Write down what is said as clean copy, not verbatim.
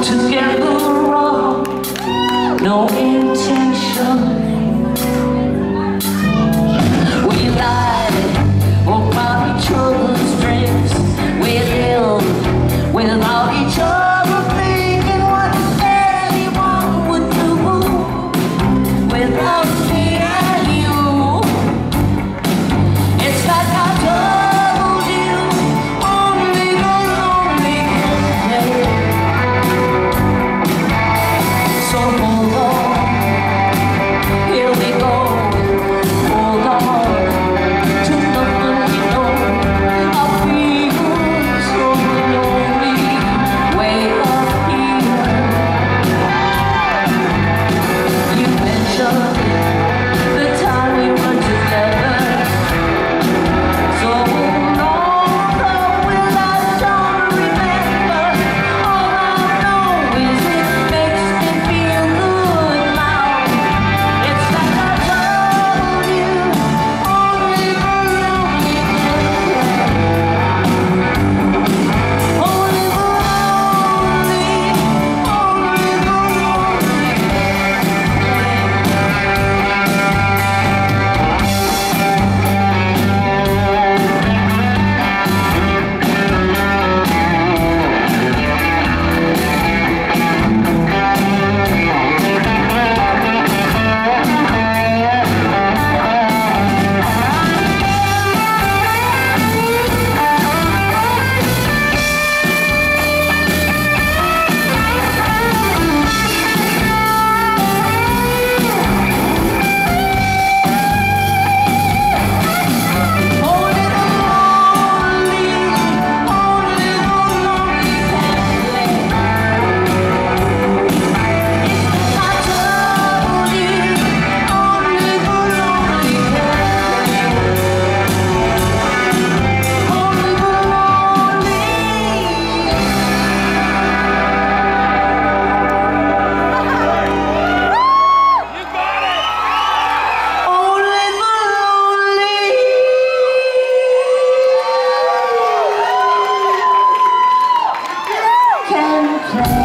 together wrong, no intention. We lied about each other's dreams. We lived without each other, thinking what anyone would do without me and you. It's like I told you, only the lonely can play. So hold on, here we go. Hold on to nothing we know. I feel so lonely way up here. You mentioned the time we were together. So long ago, will I don't remember. All I know is it makes me feel good now. It's like I told you, only the lonely can play. Only the lonely, only the lonely can play.